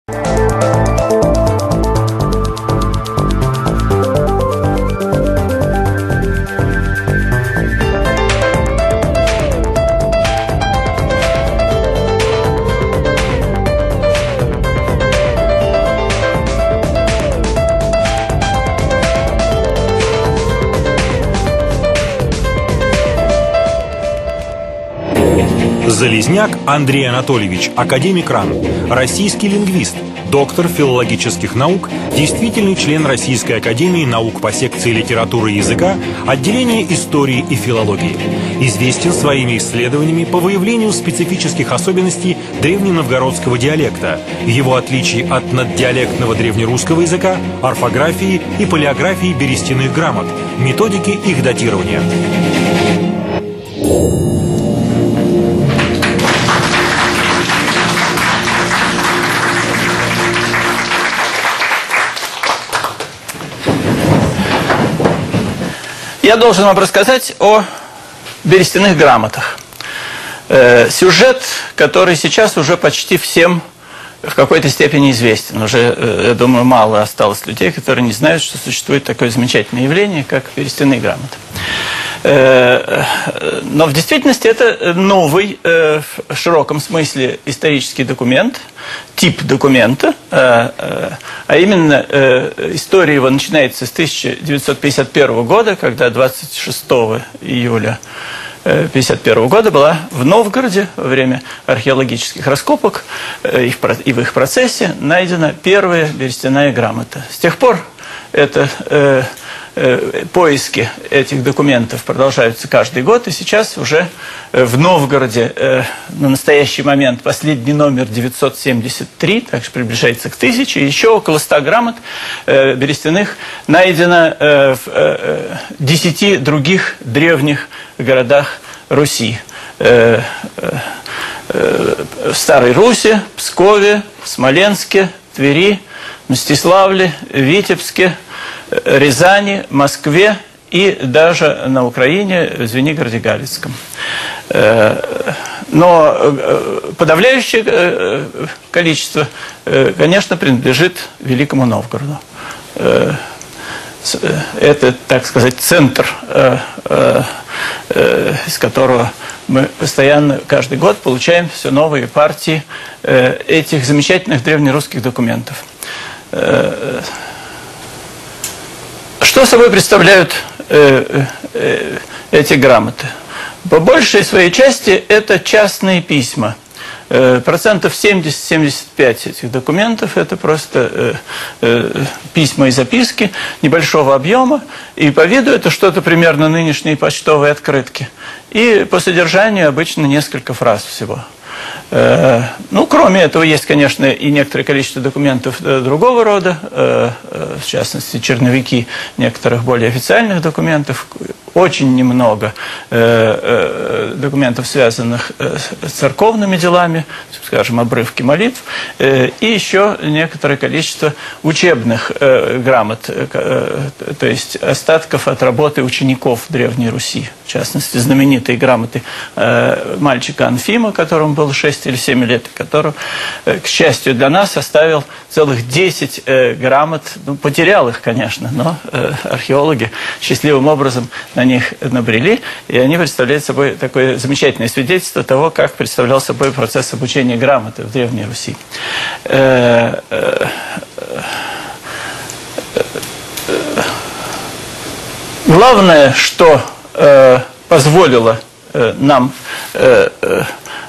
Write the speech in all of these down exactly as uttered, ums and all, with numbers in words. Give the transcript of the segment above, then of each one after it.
Залезняк Андрей Анатольевич, академик РАН, российский лингвист, доктор филологических наук, действительный член Российской академии наук по секции литературы и языка, отделения истории и филологии. Известен своими исследованиями по выявлению специфических особенностей древненовгородского диалекта, его отличий от наддиалектного древнерусского языка, орфографии и палеографии берестяных грамот, методики их датирования. Я должен вам рассказать о берестяных грамотах. Э, сюжет, который сейчас уже почти всем в какой-то степени известен. Уже, э, я думаю, мало осталось людей, которые не знают, что существует такое замечательное явление, как берестяные грамоты. Э, но в действительности это новый, э, в широком смысле, исторический документ, тип документа, э, э, а именно э, история его начинается с тысяча девятьсот пятьдесят первого года, когда двадцать шестого июля тысяча девятьсот пятьдесят первого года была в Новгороде во время археологических раскопок э, и, в, и в их процессе найдена первая берестяная грамота. С тех пор это... Э, поиски этих документов продолжаются каждый год, и сейчас уже в Новгороде э, на настоящий момент последний номер девятьсот семьдесят три, также приближается к тысяче, еще около ста грамот э, берестяных найдено э, в э, десяти других древних городах Руси. Э, э, в Старой Руси, Пскове, Смоленске, Твери, Мстиславле, Витебске, Рязани, Москве и даже на Украине, в Звенигороде Галицком. Но подавляющее количество, конечно, принадлежит Великому Новгороду. Это, так сказать, центр, из которого мы постоянно, каждый год получаем все новые партии этих замечательных древнерусских документов. Что собой представляют э, э, эти грамоты? По большей своей части это частные письма. Э, процентов семьдесят — семьдесят пять этих документов это просто э, э, письма и записки небольшого объема. И по виду это что-то примерно нынешние почтовые открытки. И по содержанию обычно несколько фраз всего. Ну, кроме этого, есть, конечно, и некоторое количество документов другого рода, в частности, черновики некоторых более официальных документов, очень немного документов, связанных с церковными делами, скажем, обрывки молитв, и еще некоторое количество учебных грамот, то есть остатков от работы учеников Древней Руси, в частности, знаменитые грамоты мальчика Анфима, которому было шесть или семь лет, который, к счастью для нас, оставил целых десять э, грамот, ну, потерял их, конечно, но э, археологи счастливым образом на них набрели, и они представляют собой такое замечательное свидетельство того, как представлял собой процесс обучения грамоты в Древней Руси. Э, э, э, э, главное, что э, позволило э, нам э, э,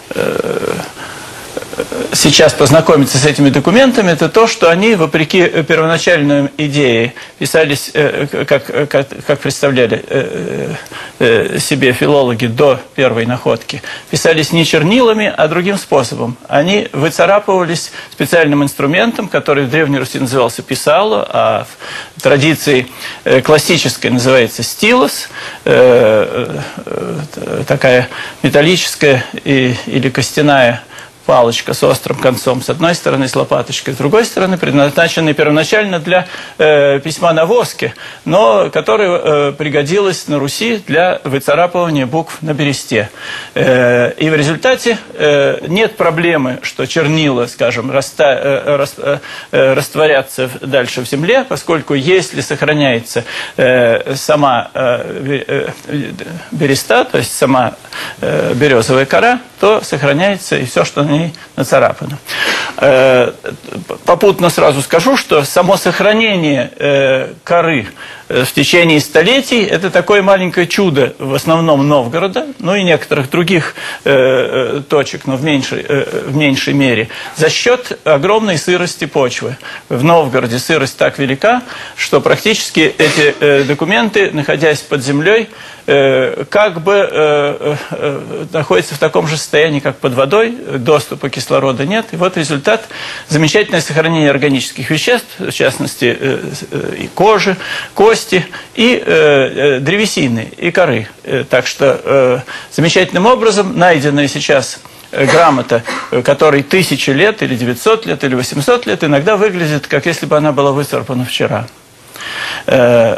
сейчас познакомиться с этими документами, это то, что они, вопреки первоначальной идее, писались, как, как, как представляли себе филологи до первой находки, писались не чернилами, а другим способом. Они выцарапывались специальным инструментом, который в Древней Руси назывался писало, а в традиции классической называется стилос, такая металлическая или костяная палочка с острым концом, с одной стороны, с лопаточкой, с другой стороны, предназначенный первоначально для э, письма на воске, но которая э, пригодилась на Руси для выцарапывания букв на бересте. Э, и в результате э, нет проблемы, что чернила, скажем, раста, э, рас, э, растворятся дальше в земле, поскольку если сохраняется э, сама э, береста, то есть сама э, березовая кора, то сохраняется и все, что на ней нацарапано. Э, попутно сразу скажу, что само сохранение э, коры в течение столетий – это такое маленькое чудо в основном Новгорода, ну и некоторых других э, точек, но в меньшей, э, в меньшей мере, за счет огромной сырости почвы. В Новгороде сырость так велика, что практически эти э, документы, находясь под землей, э, как бы э, э, находятся в таком же состоянии, как под водой, доступа кислорода нет. И вот результат – замечательное сохранение органических веществ, в частности, э, э, и кожи, кости, и э, древесины, и коры. Так что э, замечательным образом найденная сейчас грамота, которой тысячи лет, или девятьсот лет, или восемьсот лет, иногда выглядит, как если бы она была выцарапана вчера. Э,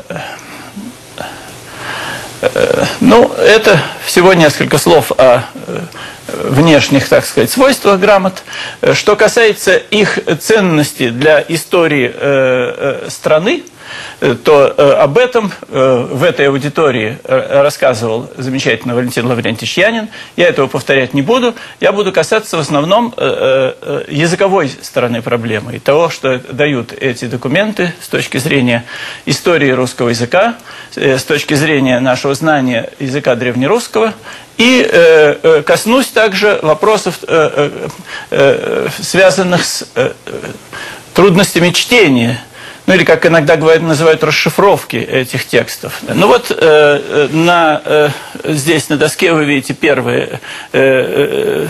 э, ну, это всего несколько слов о внешних, так сказать, свойствах грамот. Что касается их ценности для истории э, э, страны, то э, об этом э, в этой аудитории рассказывал замечательно Валентин Лаврентьевич Янин. Я этого повторять не буду. Я буду касаться в основном э, э, языковой стороны проблемы и того, что дают эти документы с точки зрения истории русского языка, э, с точки зрения нашего знания языка древнерусского. И э, э, коснусь также вопросов, э, э, э, связанных с э, трудностями чтения, ну или, как иногда говорят, называют, расшифровки этих текстов. Ну вот э, на, э, здесь на доске вы видите первые, э,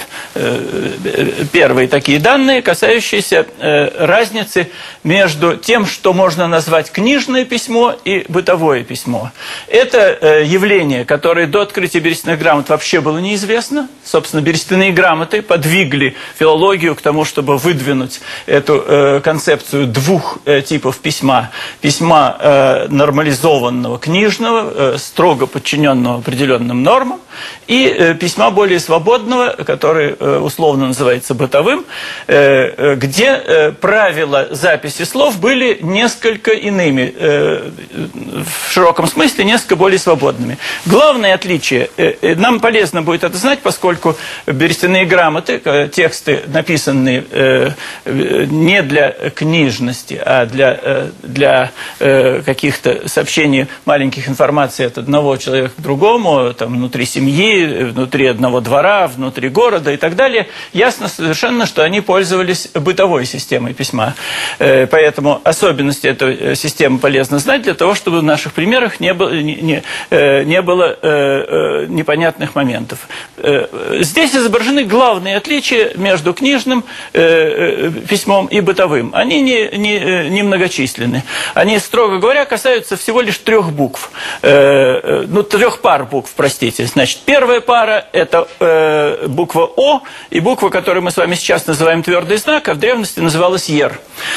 э, первые такие данные, касающиеся э, разницы между тем, что можно назвать книжное письмо и бытовое письмо. Это э, явление, которое до открытия берестяных грамот вообще было неизвестно. Собственно, берестяные грамоты подвигли филологию к тому, чтобы выдвинуть эту э, концепцию двух э, типов письма. Письма э, нормализованного книжного, э, строго подчиненного определенным нормам, и э, письма более свободного, который э, условно называется бытовым, э, где э, правила записи слов были несколько иными, э, в широком смысле несколько более свободными. Главное отличие, э, нам полезно будет это знать, поскольку берестяные грамоты, э, тексты, написанные э, не для книжности, а для э, для э, каких-то сообщений маленьких информаций от одного человека к другому, там, внутри семьи, внутри одного двора, внутри города и так далее, ясно совершенно, что они пользовались бытовой системой письма. Э, поэтому особенности этой системы полезно знать для того, чтобы в наших примерах не было, не, не, э, не было э, э, непонятных моментов. Э, здесь изображены главные отличия между книжным э, э, письмом и бытовым. Они не, не, не многочисленны. Они, строго говоря, касаются всего лишь трех букв. Э, ну, трех пар букв, простите. Значит, первая пара – это э, буква О, и буква, которую мы с вами сейчас называем твердый знак, а в древности называлась Ер.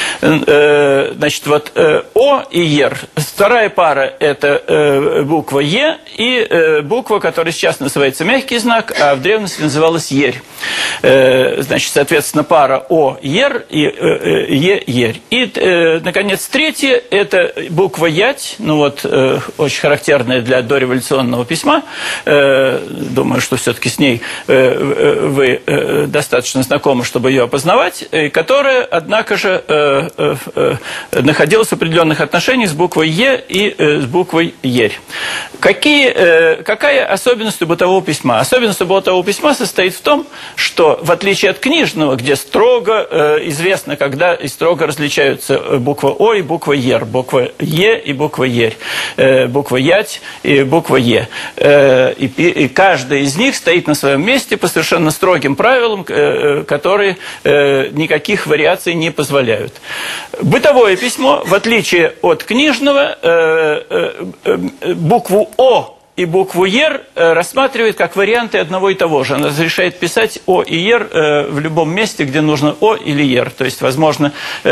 Э, значит, вот э, О и Ер. Вторая пара – это э, буква Е и э, буква, которая сейчас называется мягкий знак, а в древности называлась Ерь. Э, значит, соответственно, пара О, Ер и э, Е, Ерь. И, э, наконец, третье – это буква Ять, ну вот, э, очень характерная для дореволюционного письма. Э, думаю, что все-таки с ней э, вы э, достаточно знакомы, чтобы ее опознавать, э, которая, однако же, э, э, э, находилась в определенных отношениях с буквой Е и э, с буквой Ерь. Какие, э, какая особенность у бытового письма? Особенность у бытового письма состоит в том, что, в отличие от книжного, где строго э, известно, когда и строго различаются буква О и буква Ер, буква Е и буква Ерь, э, буква Ять и буква Е. Э, и, и каждая из них стоит на своем месте по совершенно строгим правилам, э, которые э, никаких вариаций не позволяют. Бытовое письмо, в отличие от книжного, э, э, э, букву О и букву «ер» рассматривает как варианты одного и того же. Она разрешает писать «о» и «ер» в любом месте, где нужно «о» или «ер». То есть, возможно,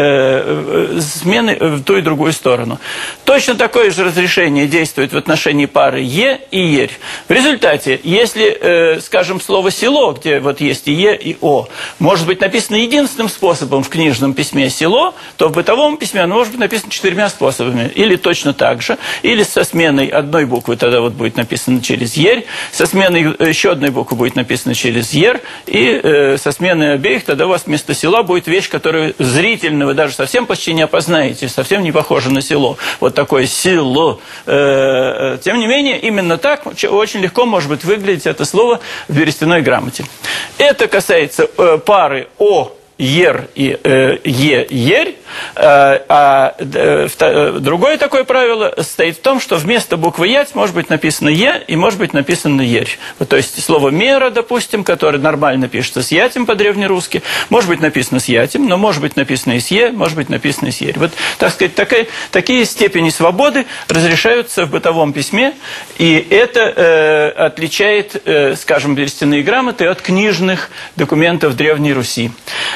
смены в ту и другую сторону. Точно такое же разрешение действует в отношении пары «е» и «ерь». В результате, если, скажем, слово «село», где вот есть и «е», и «о», может быть написано единственным способом в книжном письме «село», то в бытовом письме оно может быть написано четырьмя способами. Или точно так же, или со сменой одной буквы, тогда вот будет написано через «ерь», со сменой еще одной буквы будет написано через «ер», и э, со сменой обеих тогда у вас вместо «села» будет вещь, которую зрительно вы даже совсем почти не опознаете, совсем не похоже на село. Вот такое «село». Э, тем не менее, именно так очень легко может быть выглядеть это слово в берестяной грамоте. Это касается э, пары «о», «ер» и э, «е», «ерь». Э, а э, другое такое правило состоит в том, что вместо буквы «ять» может быть написано «е» и может быть написано «ерь». Вот, то есть слово «мера», допустим, которое нормально пишется с «ятем» по-древнерусски, может быть написано с «ятем», но может быть написано и с «е», может быть написано и с «ерь». Вот, так сказать, такая, такие степени свободы разрешаются в бытовом письме, и это э, отличает, э, скажем, берестяные грамоты от книжных документов Древней Руси.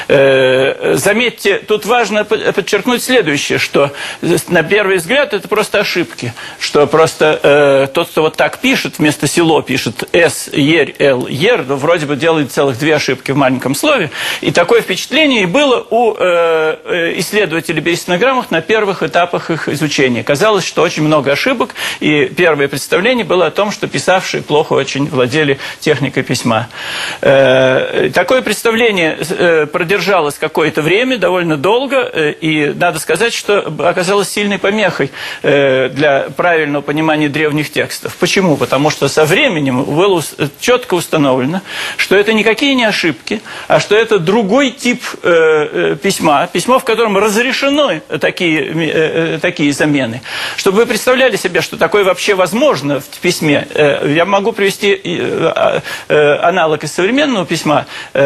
Заметьте, тут важно подчеркнуть следующее, что на первый взгляд это просто ошибки, что просто э, тот, кто вот так пишет, вместо «село» пишет «с», «ерь», «л», «ер», но вроде бы делает целых две ошибки в маленьком слове, и такое впечатление и было у э, исследователей берестяных грамот на первых этапах их изучения. Казалось, что очень много ошибок, и первое представление было о том, что писавшие плохо очень владели техникой письма. Э, такое представление э, продержалось Держалось какое-то время, довольно долго, и надо сказать, что оказалось сильной помехой для правильного понимания древних текстов. Почему? Потому что со временем было четко установлено, что это никакие не ошибки, а что это другой тип письма, письмо, в котором разрешены такие, такие замены. Чтобы вы представляли себе, что такое вообще возможно в письме, я могу привести аналог из современного письма.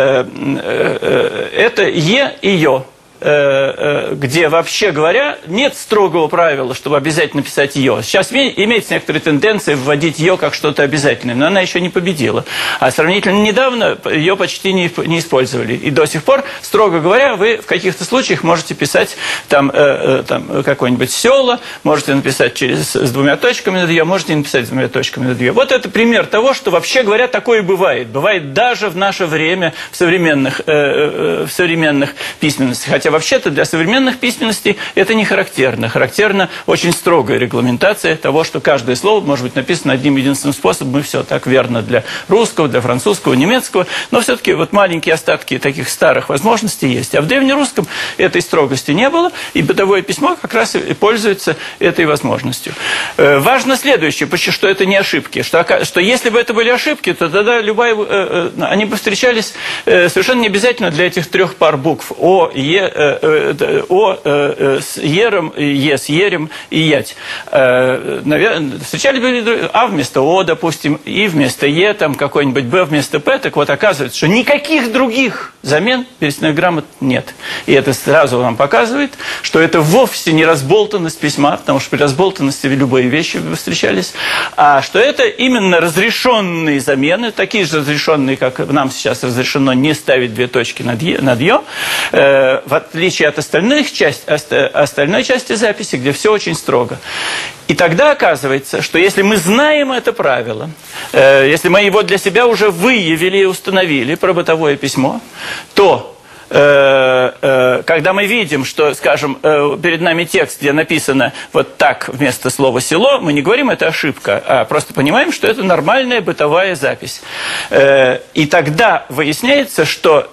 Это «е» и «ё», где, вообще говоря, нет строгого правила, чтобы обязательно писать «ё». Сейчас имеется некоторая тенденция вводить «ё» как что-то обязательное, но она еще не победила. А сравнительно недавно «ё» почти не, не использовали. И до сих пор, строго говоря, вы в каких-то случаях можете писать там, э, там какое-нибудь «сёло», можете написать через, с двумя точками над «ё», можете написать с двумя точками над «ё». Вот это пример того, что, вообще говоря, такое бывает. Бывает даже в наше время в современных, э, э, в современных письменностях. Хотя вообще-то для современных письменностей это не характерно. Характерна очень строгая регламентация того, что каждое слово может быть написано одним единственным способом, и все так верно для русского, для французского, немецкого. Но все-таки вот маленькие остатки таких старых возможностей есть. А в древнерусском этой строгости не было, и бытовое письмо как раз и пользуется этой возможностью. Э, важно следующее, что это не ошибки. Что, что если бы это были ошибки, то тогда любая, э, э, они бы встречались э, совершенно не обязательно для этих трех пар букв «о», «е», «о» с «ером», «е» с «ерем» и «ять». Наверное, встречали бы «а» вместо «о», допустим, «и» вместо «е», там какой-нибудь «б» вместо «п». Так вот, оказывается, что никаких других замен берестяных грамот нет. И это сразу вам показывает, что это вовсе не разболтанность письма, потому что при разболтанности любые вещи встречались, а что это именно разрешенные замены, такие же разрешенные, как нам сейчас разрешено не ставить две точки над «е», над «ё», в в отличие от остальных часть, остальной части записи, где все очень строго. И тогда оказывается, что если мы знаем это правило, э, если мы его для себя уже выявили и установили про бытовое письмо, то когда мы видим, что, скажем, перед нами текст, где написано вот так вместо слова «село», мы не говорим «это ошибка», а просто понимаем, что это нормальная бытовая запись. И тогда выясняется, что,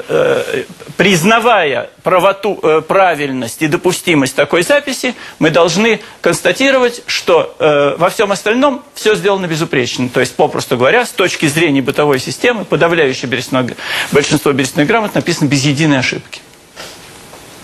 признавая правоту, правильность и допустимость такой записи, мы должны констатировать, что во всем остальном все сделано безупречно. То есть, попросту говоря, с точки зрения бытовой системы, подавляющее большинство берестяных грамот написано без единой ошибки.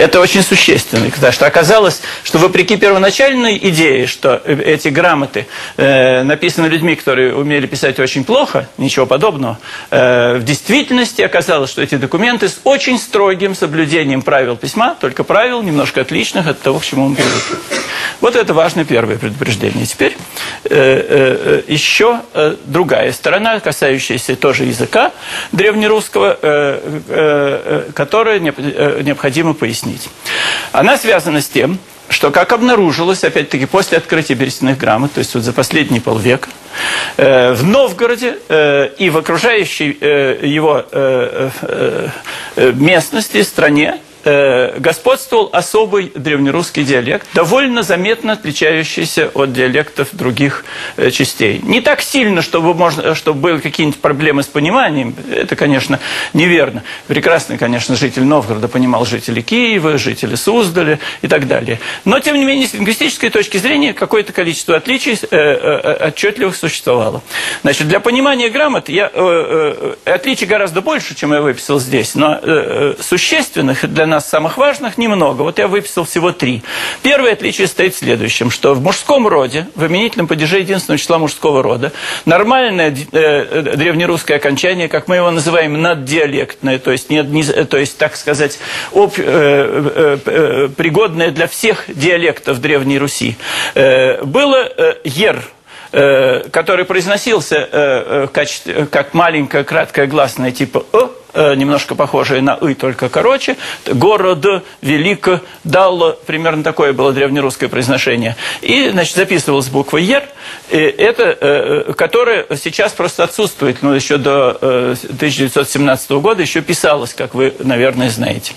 Это очень существенно, потому что оказалось, что вопреки первоначальной идее, что эти грамоты э, написаны людьми, которые умели писать очень плохо, ничего подобного, э, в действительности оказалось, что эти документы с очень строгим соблюдением правил письма, только правил немножко отличных от того, к чему мы привыкли. Вот это важное первое предупреждение. Теперь э, э, еще э, другая сторона, касающаяся тоже языка древнерусского, э, э, которую не, э, необходимо пояснить. Она связана с тем, что, как обнаружилось, опять-таки, после открытия берестяных грамот, то есть вот за последние полвека, э, в Новгороде э, и в окружающей э, его э, э, местности, стране, господствовал особый древнерусский диалект, довольно заметно отличающийся от диалектов других частей. Не так сильно, чтобы, можно, чтобы были какие-нибудь проблемы с пониманием, это, конечно, неверно. Прекрасно, конечно, житель Новгорода понимал жителей Киева, жители Суздаля и так далее. Но, тем не менее, с лингвистической точки зрения, какое-то количество отличий э, э, отчетливых существовало. Значит, для понимания грамот я, э, э, отличий гораздо больше, чем я выписал здесь, но э, существенных для нас самых важных немного. Вот я выписал всего три. Первое отличие стоит в следующем, что в мужском роде, в именительном падеже единственного числа мужского рода, нормальное э, древнерусское окончание, как мы его называем, наддиалектное, то есть, не, не, то есть так сказать, об, э, э, э, пригодное для всех диалектов Древней Руси, э, было э, «ер», который произносился как маленькое краткое гласное типа «э», немножко похожее на «ы», только короче. «Город», «велико», «дал», примерно такое было древнерусское произношение. И, значит, записывалась буква «ер», это, которая сейчас просто отсутствует, но еще до тысяча девятьсот семнадцатого года еще писалась, как вы, наверное, знаете.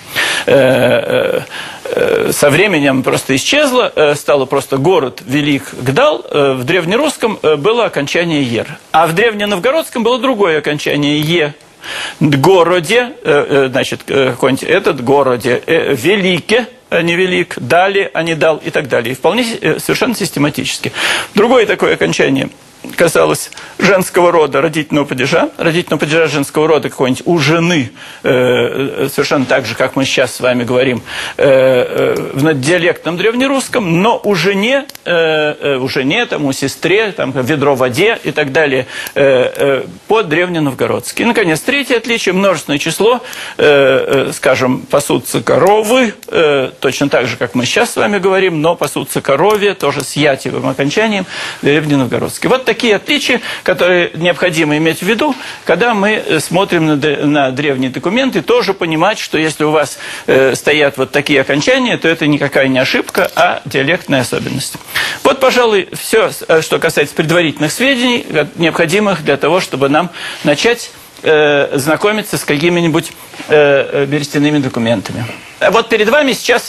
Со временем просто исчезла, стало просто «город», «велик», «гдал». В древнерусском было окончание «ер». А в древненовгородском было другое окончание «е». «Городе», значит, какой-нибудь этот «городе», «велике», а не «велик», «дали», а не «дал» и так далее. И вполне совершенно систематически. Другое такое окончание касалось женского рода, родительного падежа. Родительного падежа женского рода какой-нибудь у жены, э, совершенно так же, как мы сейчас с вами говорим, э, э, в диалектном древнерусском, но у жене, э, у жене, там, у сестре, там, ведро в воде и так далее, э, э, по-древненовгородски. И, наконец, третье отличие, множественное число, э, э, скажем, пасутся коровы, э, точно так же, как мы сейчас с вами говорим, но пасутся коровье, тоже с ятевым окончанием, древненовгородский. Вот такие отличия, которые необходимо иметь в виду, когда мы смотрим на, на древние документы, тоже понимать, что если у вас э, стоят вот такие окончания, то это никакая не ошибка, а диалектная особенность. Вот, пожалуй, все, что касается предварительных сведений, необходимых для того, чтобы нам начать э, знакомиться с какими-нибудь э, берестяными документами. Вот перед вами сейчас...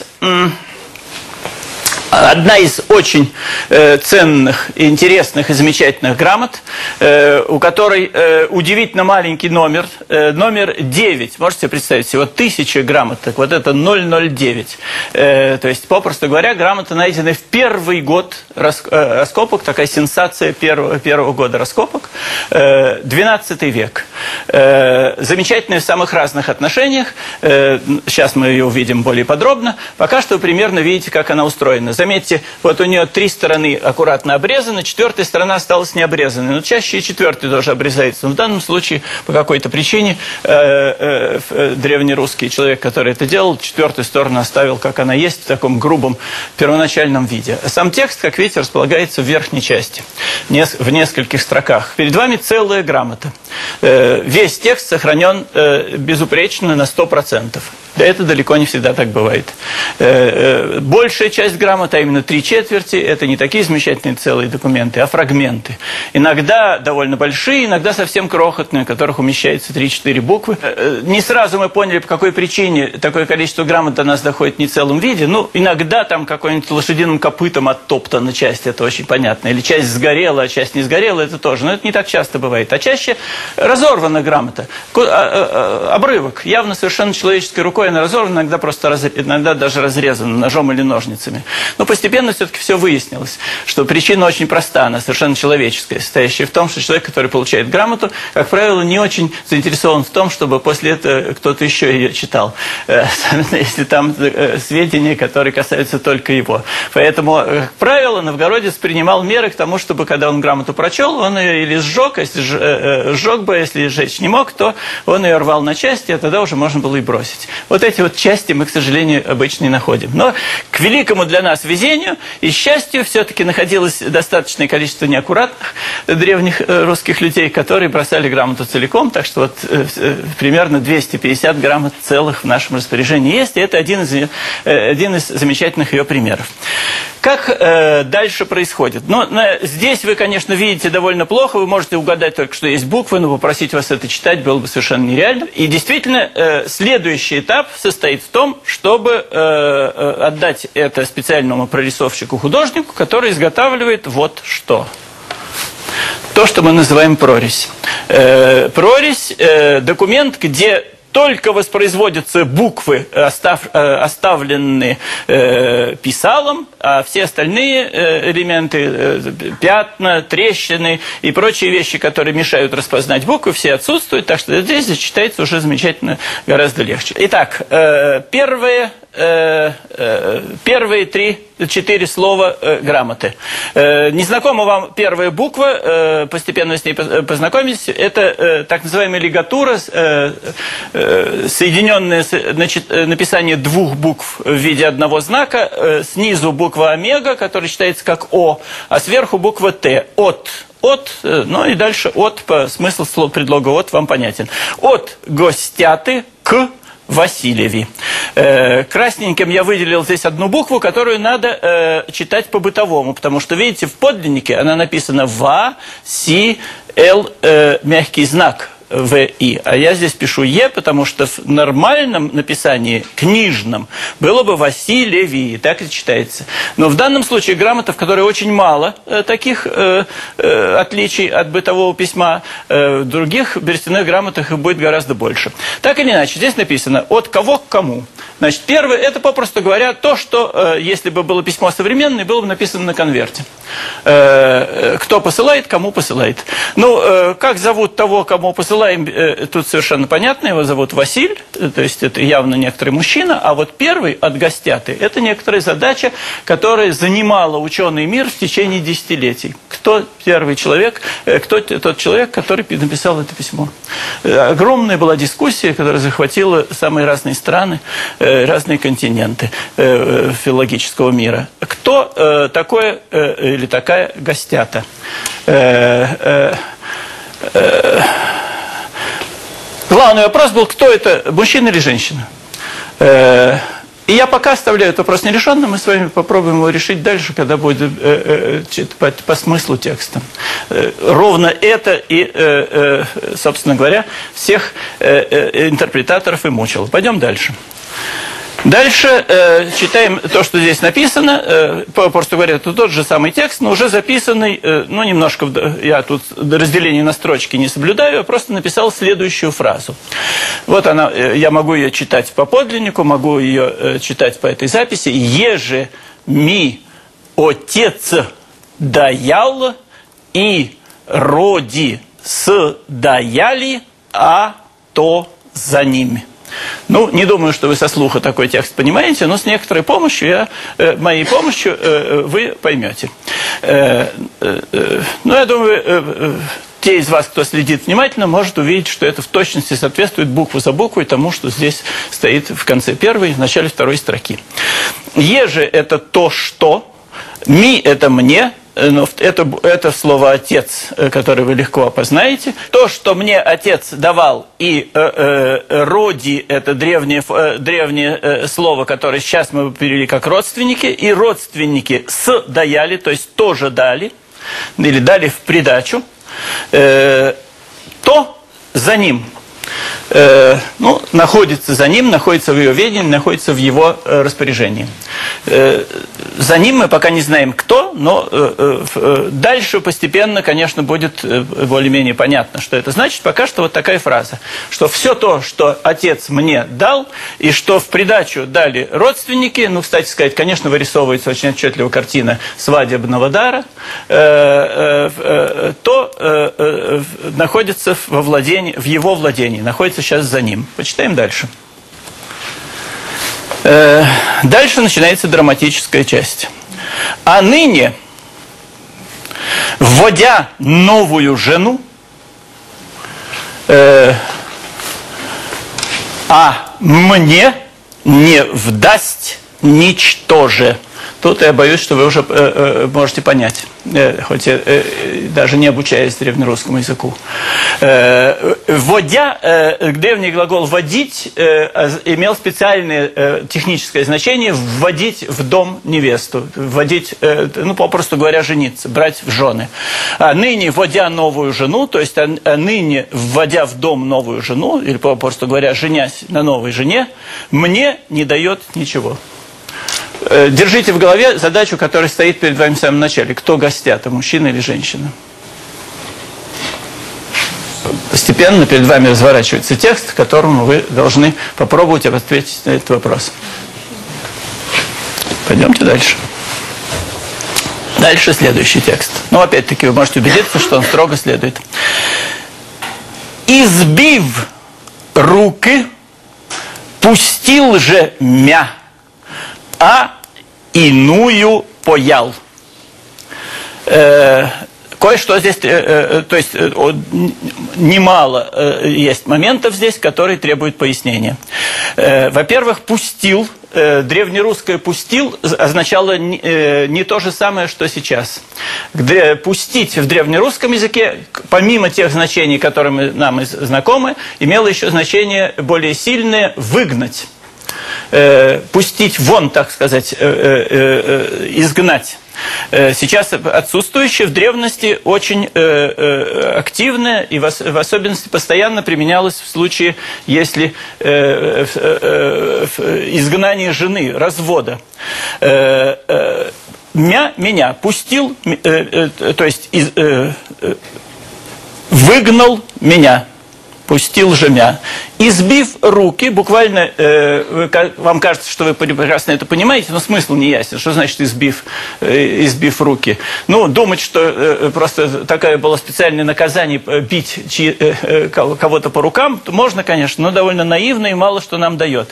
Одна из очень э, ценных, интересных и замечательных грамот, э, у которой э, удивительно маленький номер, э, номер девять. Можете себе представить, всего тысяча грамоток, вот это ноль ноль девять. Э, то есть, попросту говоря, грамота найдена в первый год рас, э, раскопок, такая сенсация первого, первого года раскопок, э, двенадцатый век. Э, замечательная в самых разных отношениях, э, сейчас мы ее увидим более подробно, пока что вы примерно видите, как она устроена. Заметьте, вот у нее три стороны аккуратно обрезаны, четвертая сторона осталась не обрезанной. Но чаще и четвертая тоже обрезается. Но в данном случае, по какой-то причине, э, э, древнерусский человек, который это делал, четвертую сторону оставил, как она есть, в таком грубом первоначальном виде. Сам текст, как видите, располагается в верхней части, в нескольких строках. Перед вами целая грамота. Э, весь текст сохранен э, безупречно на сто процентов. Да, это далеко не всегда так бывает. Большая часть грамот, а именно три четверти, это не такие замечательные целые документы, а фрагменты. Иногда довольно большие, иногда совсем крохотные, в которых умещается три-четыре буквы. Не сразу мы поняли, по какой причине такое количество грамот до нас доходит в нецелом виде. Ну, иногда там какой-нибудь лошадиным копытом оттоптана часть, это очень понятно. Или часть сгорела, а часть не сгорела, это тоже. Но это не так часто бывает. А чаще разорвана грамота. Обрывок, явно совершенно человеческой рукой раздвоена, разорвана, иногда просто раз, иногда даже разрезана ножом или ножницами. Но постепенно все-таки все выяснилось, что причина очень проста, она совершенно человеческая, состоящая в том, что человек, который получает грамоту, как правило, не очень заинтересован в том, чтобы после этого кто-то еще ее читал, если там сведения, которые касаются только его. Поэтому, как правило, новгородец принимал меры к тому, чтобы, когда он грамоту прочел, он ее или сжег, а если сжег бы, если сжечь не мог, то он ее рвал на части, а тогда уже можно было и бросить. Вот эти вот части мы, к сожалению, обычно не находим. Но к великому для нас везению и счастью все-таки находилось достаточное количество неаккуратных древних русских людей, которые бросали грамоту целиком, так что вот примерно двести пятьдесят грамот целых в нашем распоряжении есть, и это один из, один из замечательных ее примеров. Как э, дальше происходит? Ну, на, здесь вы, конечно, видите довольно плохо, вы можете угадать только, что есть буквы, но попросить вас это читать было бы совершенно нереально. И действительно, э, следующий этап состоит в том, чтобы э, отдать это специальному прорисовщику-художнику, который изготавливает вот что. То, что мы называем прорезь. Э, прорезь э, – документ, где только воспроизводятся буквы, остав, оставленные э, писалом, а все остальные э, элементы, э, пятна, трещины и прочие вещи, которые мешают распознать буквы, все отсутствуют, так что здесь читается уже замечательно, гораздо легче. Итак, э, первые, э, э, первые три, четыре слова э, грамоты. Э, незнакома вам первая буква, э, постепенно с ней познакомитесь, это э, так называемая лигатура, э, э, соединенное значит, написание двух букв в виде одного знака, снизу буква омега, которая читается как О, а сверху буква Т. От. От, ну и дальше от, по смысл слова предлога от вам понятен. От гостяты к Васильеви. Э, красненьким я выделил здесь одну букву, которую надо э, читать по-бытовому, потому что, видите, в подлиннике она написана ва, си, л, э, мягкий знак. В И. А я здесь пишу Е, потому что в нормальном написании, книжном, было бы Васильеви, так и читается. Но в данном случае грамота, в которой очень мало э, таких э, э, отличий от бытового письма, э, в других берестяных грамотах их будет гораздо больше. Так или иначе, здесь написано от кого к кому. Значит, первое, это, попросту говоря, то, что, э, если бы было письмо современное, было бы написано на конверте. Э, кто посылает, кому посылает. Ну, э, как зовут того, кому посылаем, тут совершенно понятно, его зовут Василь, то есть это явно некоторый мужчина, а вот первый от гостяты – это некоторая задача, которая занимала ученый мир в течение десятилетий. Кто первый человек, кто тот человек, который написал это письмо. Огромная была дискуссия, которая захватила самые разные страны, разные континенты филологического мира. Кто такой или такая гостята? Главный вопрос был, кто это, мужчина или женщина. И я пока оставляю этот вопрос нерешенным, мы с вами попробуем его решить дальше, когда будет по, по смыслу текста. Ровно это и, собственно говоря, всех интерпретаторов и мучило. Пойдем дальше. Дальше э, читаем то, что здесь написано, э, просто говоря, это тот же самый текст, но уже записанный, э, ну, немножко, я тут разделение на строчки не соблюдаю, я просто написал следующую фразу. Вот она, э, я могу ее читать по подлиннику, могу ее э, читать по этой записи. «Еже ми отец даял и роди с даяли, а то за ними». Ну, не думаю, что вы со слуха такой текст понимаете, но с некоторой помощью, я, э, моей помощью, э, вы поймете. Э, э, э, ну, я думаю, э, э, те из вас, кто следит внимательно, может увидеть, что это в точности соответствует букву за буквой тому, что здесь стоит в конце первой, в начале второй строки. «Еже» – это то, что, «ми» – это «мне», но это, это слово «отец», которое вы легко опознаете. То, что мне отец давал, и э, э, «роди» – это древнее, э, древнее э, слово, которое сейчас мы перевели как «родственники», и «родственники» с «даяли», то есть тоже дали, или дали в придачу, э, то за ним. Э, ну, находится за ним, находится в его ведении, находится в его э, распоряжении. За ним мы пока не знаем, кто, но дальше постепенно, конечно, будет более-менее понятно, что это значит. Пока что вот такая фраза, что все то, что отец мне дал, и что в придачу дали родственники, ну, кстати сказать, конечно, вырисовывается очень отчетливо картина свадебного дара, то находится во владении, в его владении, находится сейчас за ним. Почитаем дальше. Дальше начинается драматическая часть. А ныне, вводя новую жену, э, а мне не вдасть ничтоже. Тут я боюсь, что вы уже э, э, можете понять, э, хоть э, э, даже не обучаясь древнерусскому языку. Э, вводя, э, древний глагол «водить» э, имел специальное э, техническое значение «вводить в дом невесту», вводить, э, ну, попросту говоря, жениться, брать в жены. А ныне, вводя новую жену, то есть а, а ныне, вводя в дом новую жену, или попросту говоря, женясь на новой жене, мне не дает ничего. Держите в голове задачу, которая стоит перед вами в самом начале. Кто гостята, мужчина или женщина? Постепенно перед вами разворачивается текст, которому вы должны попробовать ответить на этот вопрос. Пойдемте дальше. Дальше следующий текст. Ну, опять-таки, вы можете убедиться, что он строго следует. «Избив руки, пустил же мя, а иную поял». Э, Кое-что здесь, э, э, то есть э, немало э, есть моментов здесь, которые требуют пояснения. Э, Во-первых, «пустил», э, древнерусское «пустил» означало не, э, не то же самое, что сейчас. Где «пустить» в древнерусском языке, помимо тех значений, которые нам знакомы, имело еще значение более сильное «выгнать». Э, пустить вон, так сказать, э, э, э, изгнать. Э, сейчас отсутствующее, в древности очень э, э, активное и в, в особенности постоянно применялось в случае, если э, э, э, изгнание жены, развода. Э, э, мя, меня пустил, э, э, то есть из, э, э, выгнал меня. Пустил же мя. Избив руки, буквально, э, вы, вам кажется, что вы прекрасно это понимаете, но смысл не ясен. Что значит избив, э, избив руки? Ну, думать, что э, просто такое было специальное наказание бить чьи, э, кого-то по рукам, можно, конечно, но довольно наивно и мало что нам дает.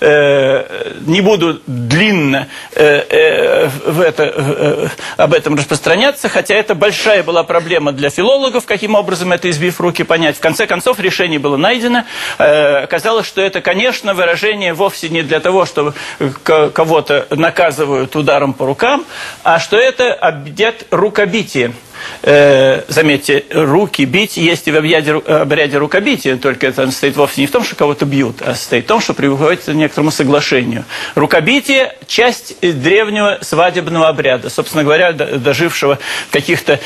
Э, не буду длинно э, э, в это, э, об этом распространяться, хотя это большая была проблема для филологов, каким образом это избив руки понять. В конце концов, решение Решение было найдено. Оказалось, что это, конечно, выражение вовсе не для того, что кого-то наказывают ударом по рукам, а что это объект рукобития. Э, заметьте, руки бить есть и в обряде, обряде рукобития, только это состоит вовсе не в том, что кого-то бьют, а состоит в том, что приводится к некоторому соглашению. Рукобитие – часть древнего свадебного обряда, собственно говоря, дожившего в каких-то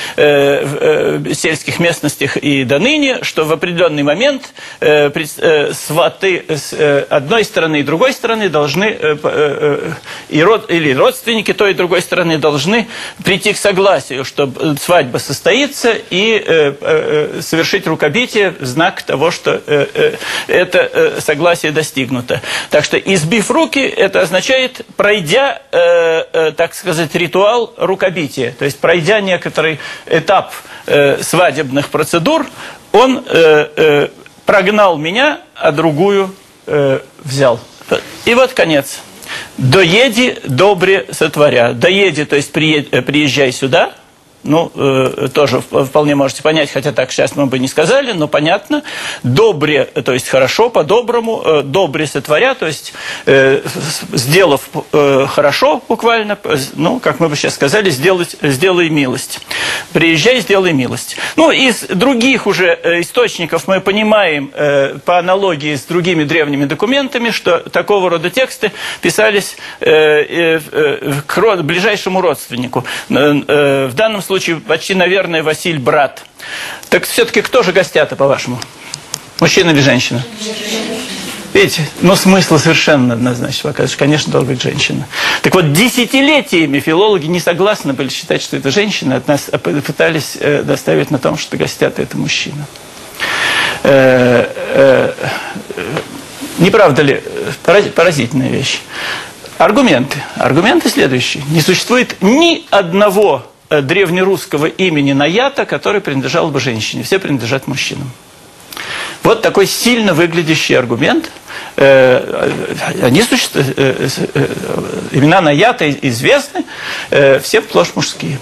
э, э, сельских местностях и до ныне, что в определенный момент э, э, сваты с э, одной стороны и другой стороны должны, э, э, и род, или родственники той и другой стороны должны прийти к согласию, чтобы свадьба состоится и э, э, совершить рукобитие в знак того, что э, э, это э, согласие достигнуто. Так что избив руки, это означает, пройдя, э, э, так сказать, ритуал рукобития, то есть пройдя некоторый этап э, свадебных процедур, он э, э, прогнал меня, а другую э, взял. И вот конец. «Доеди, добре сотворя». «Доеди», то есть приезжай сюда. Ну, э, тоже вполне можете понять, хотя так сейчас мы бы не сказали, но понятно. «Добре», то есть хорошо, по-доброму, э, «добре сотворя», то есть э, сделав э, хорошо, буквально, ну, как мы бы сейчас сказали, сделать, сделай милость. «Приезжай, сделай милость». Ну, из других уже источников мы понимаем, э, по аналогии с другими древними документами, что такого рода тексты писались э, э, э, к род, ближайшему родственнику. Э, э, в данном случае случае почти, наверное, Василь брат. Так все-таки кто же гостята, по-вашему? Мужчина или женщина? Видите, но смысл совершенно однозначно показывает, конечно, должна быть женщина. Так вот, десятилетиями филологи не согласны были считать, что это женщина, от нас пытались доставить на том, что гостят это мужчина. Не правда ли? Поразительная вещь. Аргументы. Аргументы следующие. Не существует ни одного древнерусского имени Наята, который принадлежал бы женщине. Все принадлежат мужчинам. Вот такой сильно выглядящий аргумент. Они существуют, имена Наята известны, все сплошь мужские.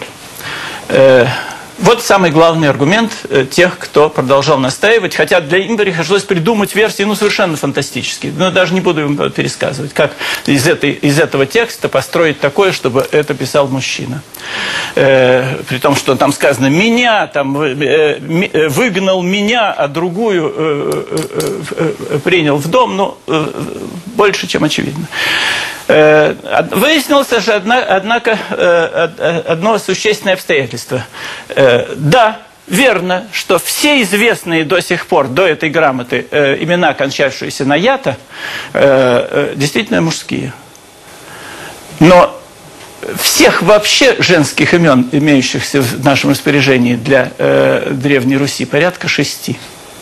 Вот самый главный аргумент тех, кто продолжал настаивать, хотя для им пришлось придумать версии, ну, совершенно фантастические. Но даже не буду им пересказывать, как из, этой, из этого текста построить такое, чтобы это писал мужчина. Э, при том, что там сказано «меня», там, э, «выгнал меня, а другую э, э, э, принял в дом», ну, э, больше, чем очевидно. Э, выяснилось же, однако, э, одно существенное обстоятельство. Да, верно, что все известные до сих пор, до этой грамоты, э, имена, кончавшиеся на ята, э, э, действительно мужские. Но всех вообще женских имен, имеющихся в нашем распоряжении для э, Древней Руси, порядка шести.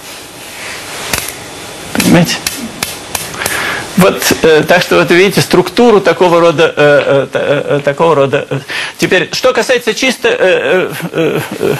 Понимаете? Вот, э, так что вот видите структуру такого рода, э, э, э, такого рода. Теперь, что касается чисто, э, э, э,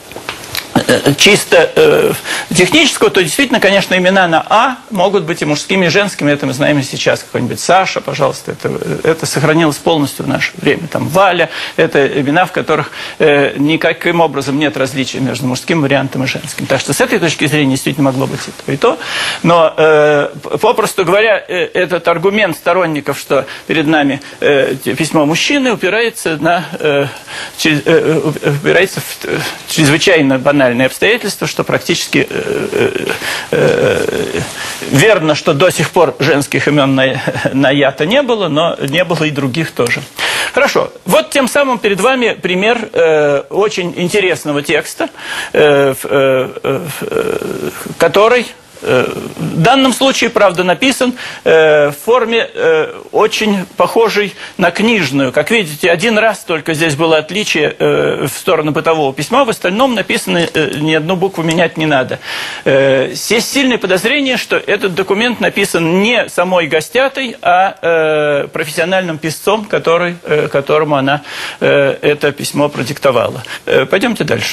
чисто э, технического, то действительно, конечно, имена на «а» могут быть и мужскими, и женскими. Это мы знаем и сейчас. Какой-нибудь Саша, пожалуйста, это, это сохранилось полностью в наше время. Там Валя, это имена, в которых э, никаким образом нет различия между мужским вариантом и женским. Так что с этой точки зрения действительно могло быть и то, и то. Но, э, попросту говоря, э, этот аргумент сторонников, что перед нами э, письмо мужчины, упирается, на, э, через, э, упирается в э, чрезвычайно банальное обстоятельства, что практически э, э, э, верно, что до сих пор женских имен на, на ята не было, но не было и других тоже. Хорошо. Вот тем самым перед вами пример э, очень интересного текста, э, э, э, который в данном случае, правда, написан э, в форме э, очень похожей на книжную. Как видите, один раз только здесь было отличие э, в сторону бытового письма, в остальном написано э, ни одну букву менять не надо. Э, есть сильное подозрение, что этот документ написан не самой Гостятой, а э, профессиональным писцом, который, э, которому она э, это письмо продиктовала. Э, пойдемте дальше.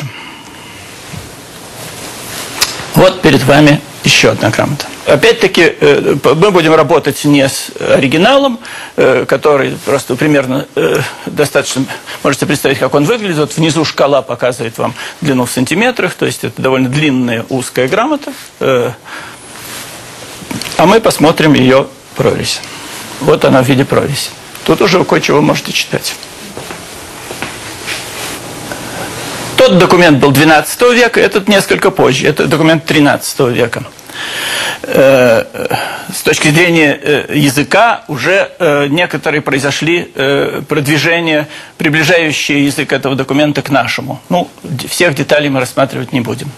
Вот перед вами еще одна грамота. Опять-таки, мы будем работать не с оригиналом, который просто примерно достаточно... Можете представить, как он выглядит. Вот внизу шкала показывает вам длину в сантиметрах, то есть это довольно длинная узкая грамота. А мы посмотрим ее прорезь. Вот она в виде прорези. Тут уже кое-чего можете читать. Тот документ был двенадцатого века, этот несколько позже. Это документ тринадцатого века. С точки зрения языка уже некоторые произошли продвижения, приближающие язык этого документа к нашему. Ну, всех деталей мы рассматривать не будем.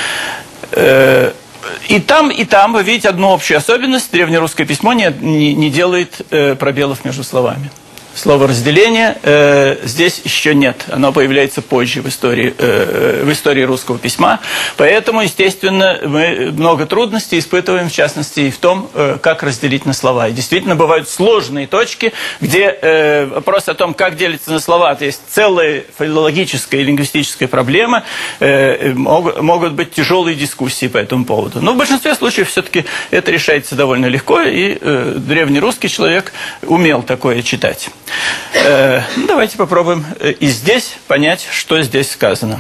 И там, и там вы видите одну общую особенность. Древнерусское письмо не, не, не делает пробелов между словами. Слово «разделение» э, здесь еще нет. Оно появляется позже в истории, э, в истории русского письма. Поэтому, естественно, мы много трудностей испытываем, в частности, и в том, э, как разделить на слова. И действительно, бывают сложные точки, где э, вопрос о том, как делиться на слова, это есть целая филологическая и лингвистическая проблема, э, мог, могут быть тяжелые дискуссии по этому поводу. Но в большинстве случаев все-таки это решается довольно легко, и э, древнерусский человек умел такое читать. Давайте попробуем и здесь понять, что здесь сказано.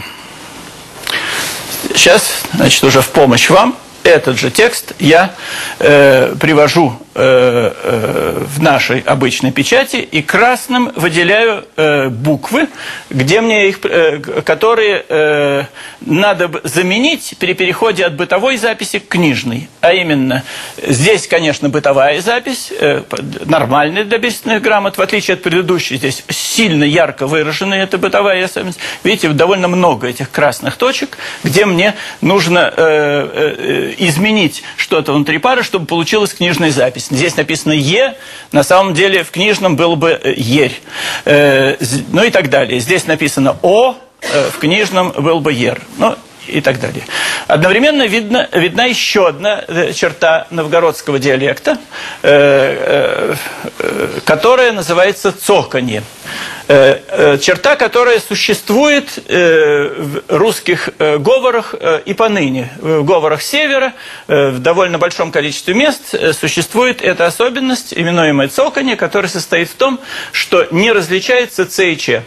Сейчас, значит, уже в помощь вам этот же текст я э, привожу э, э, в нашей обычной печати и красным выделяю э, буквы, где мне их, э, которые э, надо заменить при переходе от бытовой записи к книжной. А именно, здесь, конечно, бытовая запись, э, нормальная для берестяных грамот, в отличие от предыдущей, здесь сильно ярко выраженная эта бытовая особенность. Видите, довольно много этих красных точек, где мне нужно э, э, изменить что-то внутри пары, чтобы получилась книжная запись. Здесь написано «е», на самом деле в книжном было бы «ерь». Ну и так далее. Здесь написано «о», в книжном был бы «ер». Ну, и так далее. Одновременно видно, видна еще одна черта новгородского диалекта, э, э, которая называется цоканье. Э, э, черта, которая существует э, в русских э, говорах э, и поныне. В говорах севера э, в довольно большом количестве мест э, существует эта особенность, именуемая цоканье, которая состоит в том, что не различается «ц» и «ч».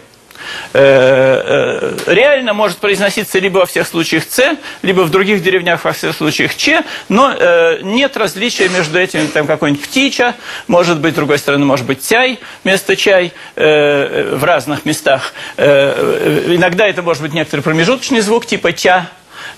Реально может произноситься либо во всех случаях «ц», либо в других деревнях во всех случаях «ч», но нет различия между этими, там какой-нибудь «птича», может быть, с другой стороны, может быть «тяй» вместо «чай» в разных местах. Иногда это может быть некоторый промежуточный звук, типа «тя»,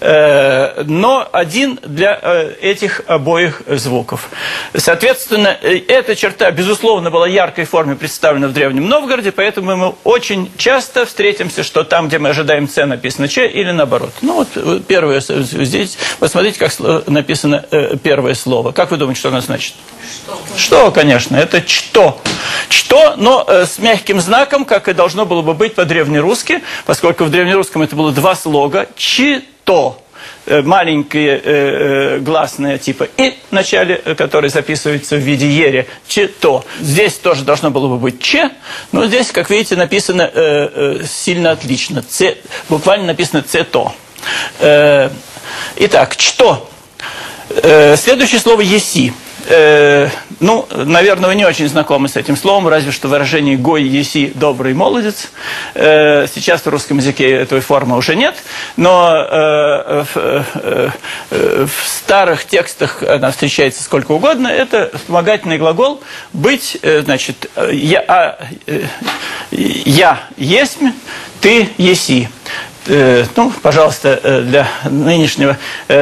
но один для этих обоих звуков. Соответственно, эта черта, безусловно, была яркой форме представлена в Древнем Новгороде, поэтому мы очень часто встретимся, что там, где мы ожидаем «ц», написано «ч» или наоборот. Ну вот первое, здесь, посмотрите, как написано первое слово. Как вы думаете, что оно значит? Что, что конечно, это «что». «Что», но с мягким знаком, как и должно было бы быть по-древнерусски, поскольку в древнерусском это было два слога «чи». То маленькие э, гласные типа «и» в начале, которые записываются в виде «ере», «че-то». Здесь тоже должно было бы быть «че», но здесь, как видите, написано э, э, сильно отлично. Ц, буквально написано «це-то». Э, итак, «что». Э, следующее слово «еси». Э, ну, наверное, вы не очень знакомы с этим словом, разве что выражение «гой еси добрый молодец». Э, сейчас в русском языке этой формы уже нет, но э, в, э, в старых текстах она встречается сколько угодно. Это вспомогательный глагол «быть», э, значит, «я, а, э, я есмь, ты еси». Ну, пожалуйста, для нынешнего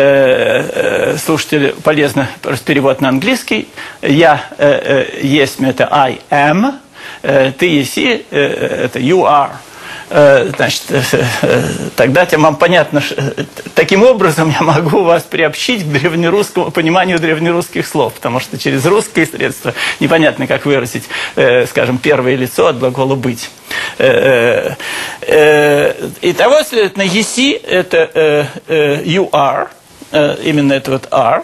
слушателя полезно перевод на английский. Я есть, это I am, ты еси, это you are. Значит, тогда тем вам понятно, таким образом я могу вас приобщить к древнерусскому пониманию древнерусских слов, потому что через русские средства непонятно, как выразить, скажем, первое лицо от глагола «быть». Итого, следовательно, еси – это you are, именно это вот are.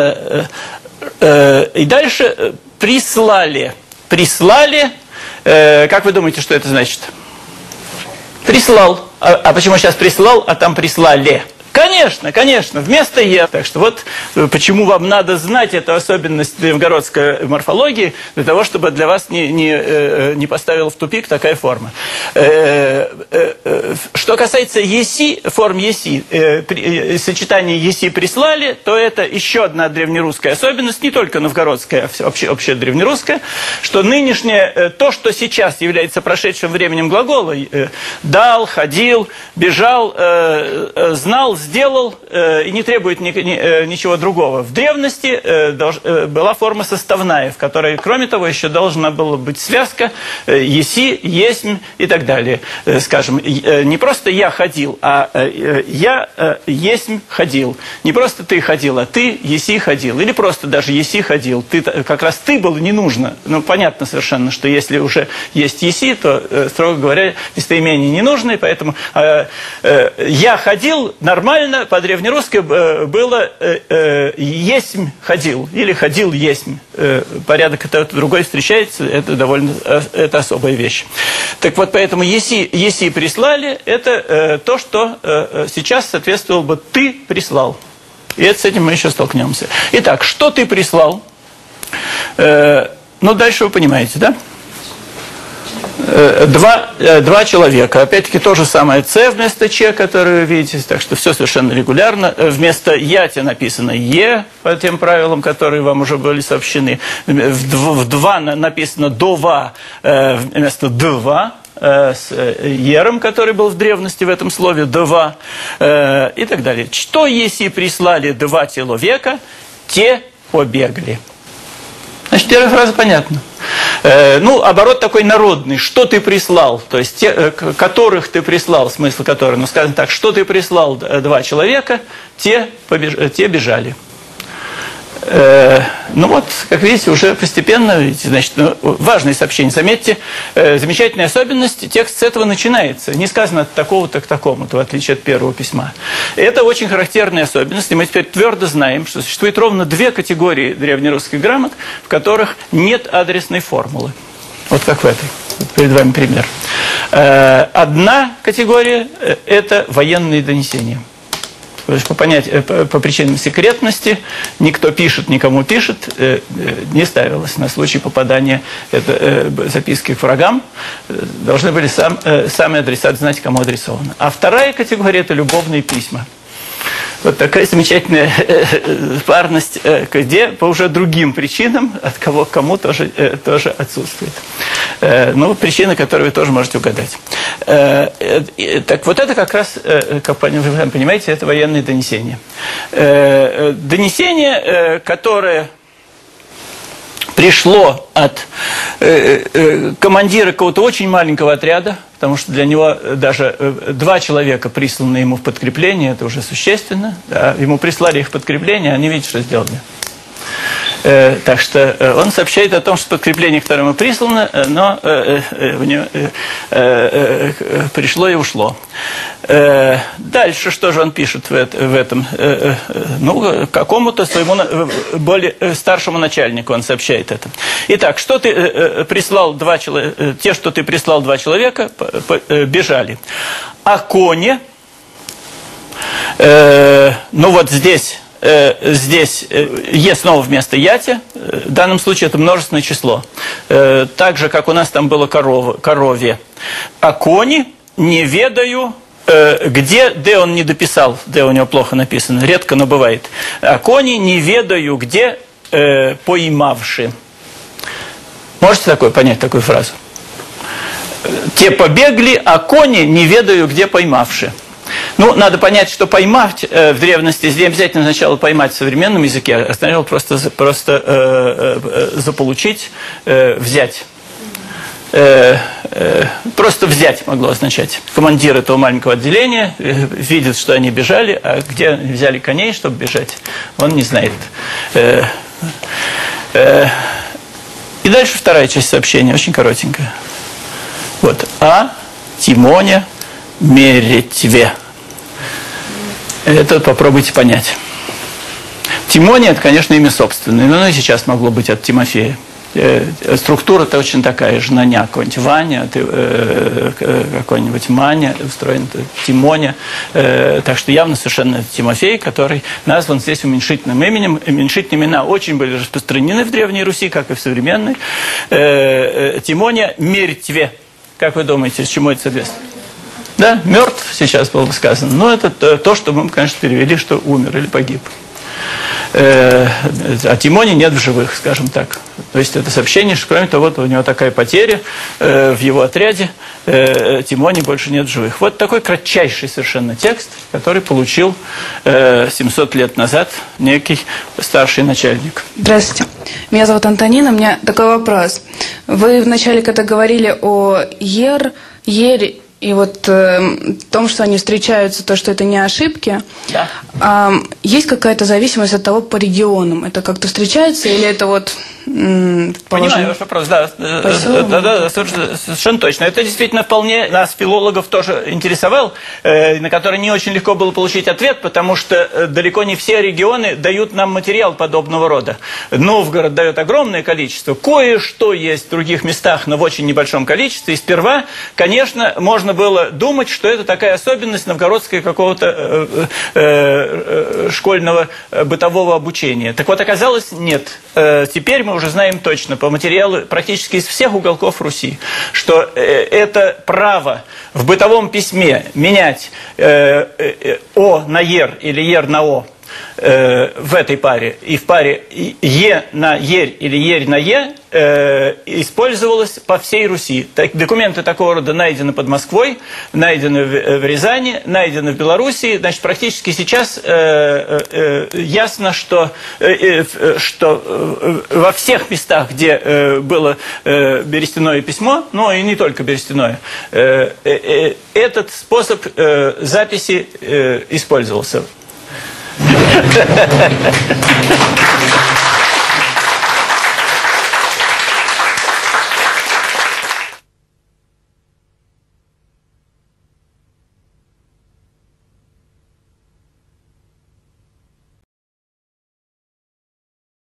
И дальше прислали. Прислали, как вы думаете, что это значит? Прислал. А, а почему сейчас прислал, а там прислали? Конечно, конечно, вместо «е». Так что вот почему вам надо знать эту особенность древнегородской морфологии, для того, чтобы для вас не, не, не поставила в тупик такая форма. Что касается «еси», форм «еси», сочетание «еси» прислали, то это еще одна древнерусская особенность, не только новгородская, а вообще общая древнерусская, что нынешнее, то, что сейчас является прошедшим временем глагола, дал, ходил, бежал, знал, сделал э, и не требует ни, ни, э, ничего другого. В древности э, долж, э, была форма составная, в которой, кроме того, еще должна была быть связка э, «еси», «есмь» и так далее. Э, скажем, э, не просто «я ходил», а э, «я э, есмь ходил». Не просто «ты ходил», а «ты еси ходил». Или просто даже «еси ходил». Ты, как раз «ты» было не нужно. Ну, понятно совершенно, что если уже есть «еси», то, э, строго говоря, местоимение не нужно, и поэтому э, э, «я ходил» нормально. Нормально по-древнерусски было э, э, «есмь ходил» или «ходил есмь». Э, порядок это другой встречается, это довольно это особая вещь. Так вот, поэтому «еси», «еси» прислали – это э, то, что э, сейчас соответствовало бы «ты прислал». И это, с этим мы еще столкнемся. Итак, что ты прислал? Э, ну, дальше вы понимаете, да? Два, два человека. Опять-таки то же самое «ц» вместо «ч», которое вы видите. Так что все совершенно регулярно. Вместо «яте» написано «е» по тем правилам, которые вам уже были сообщены. В «два» написано «дова» вместо «два». С «ером», который был в древности в этом слове «два» и так далее. Что если прислали два человека, те побегли? Значит, первая фраза понятна. Э, ну, оборот такой народный. Что ты прислал? То есть, те, э, которых ты прислал, смысл которого, ну, скажем так, что ты прислал два человека, те, побеж... те бежали. Э, ну вот, как видите, уже постепенно, значит, ну, важные сообщения. Заметьте, э, замечательная особенность, текст с этого начинается. Не сказано от такого-то к такому-то, в отличие от первого письма. Это очень характерная особенность, и мы теперь твердо знаем, что существует ровно две категории древнерусских грамот, в которых нет адресной формулы. Вот как в этой. Вот перед вами пример. Э, одна категория – это военные донесения. По, понять, по, по причинам секретности никто пишет, никому пишет, э, э, не ставилось на случай попадания это, э, записки к врагам. Должны были сам, э, сами адресаты знать, кому адресовано. А вторая категория – это любовные письма. Вот такая замечательная парность, где по уже другим причинам от кого к кому тоже, тоже отсутствует. Ну, причины, которые вы тоже можете угадать. Так вот это как раз, как вы понимаете, это военные донесения. Донесение, которое пришло от э, э, командира какого-то очень маленького отряда, потому что для него даже э, два человека, присланные ему в подкрепление, это уже существенно. Да, ему прислали их в подкрепление, они видят, что сделали. Э, так что э, он сообщает о том, что подкрепление, которое ему прислано, э, но э, э, в него, э, э, э, пришло и ушло. Э, дальше что же он пишет в, это, в этом? Э, э, ну, какому-то своему более старшему начальнику он сообщает это. Итак, что ты э, прислал два человека, те, что ты прислал два человека, э, бежали. А кони, э, ну вот здесь... Здесь «е» снова вместо «яти», в данном случае это множественное число. Так же, как у нас там было корова, корове. А кони не ведаю, где «д» он не дописал, «д» у него плохо написано, редко, но бывает. А кони не ведаю, где поймавши. Можете такое понять, такую фразу? Те побегли, а кони не ведаю, где поймавши. Ну, надо понять, что поймать э, в древности, здесь обязательно сначала поймать в современном языке, а сначала просто, просто э, э, заполучить, э, взять. Э, э, просто взять могло означать. Командир этого маленького отделения э, видит, что они бежали, а где они взяли коней, чтобы бежать, он не знает. Э, э, и дальше вторая часть сообщения, очень коротенькая. Вот. А Тимоня меритве. Это попробуйте понять. Тимония – это, конечно, имя собственное, но оно и сейчас могло быть от Тимофея. Структура точно такая же, Наня, какой-нибудь Ваня, какой-нибудь Маня, устроен Тимоня. Так что явно совершенно Тимофей, который назван здесь уменьшительным именем. Уменьшительные имена очень были распространены в Древней Руси, как и в современной. Тимоня мертве. Как вы думаете, с чему это соответствует? Да, мертв сейчас было бы сказано. Но это то, что мы, конечно, перевели, что умер или погиб. А Тимони нет в живых, скажем так. То есть это сообщение, что кроме того, вот у него такая потеря в его отряде, Тимони больше нет в живых. Вот такой кратчайший совершенно текст, который получил семьсот лет назад некий старший начальник. Здравствуйте. Меня зовут Антонина. У меня такой вопрос. Вы вначале, когда говорили о ер, ере, и вот э, том, что они встречаются, то, что это не ошибки, да. э, есть какая-то зависимость от того по регионам? Это как-то встречается или это вот... М, Понимаю ваш вопрос, да, да, да, да, совершенно точно. Это действительно вполне нас, филологов, тоже интересовал, э, на который не очень легко было получить ответ, потому что далеко не все регионы дают нам материал подобного рода. Новгород дает огромное количество, кое-что есть в других местах, но в очень небольшом количестве. И сперва, конечно, можно было думать, что это такая особенность новгородского какого-то э, э, школьного бытового обучения. Так вот, оказалось, нет. Э, теперь мы уже знаем точно по материалу практически из всех уголков Руси, что э, это право в бытовом письме менять э, э, «о» на «ер» или «ер» на «о» э, в этой паре и в паре «е» на «ерь» или «ерь» на «е э, использовалось по всей Руси. Так, документы такого рода найдены под Москвой, найдены в, в Рязани, найдены в Белоруссии. Значит, практически сейчас э, э, ясно, что, э, э, что э, во всех местах, где э, было э, берестяное письмо, но и не только берестяное, э, э, этот способ э, записи э, использовался.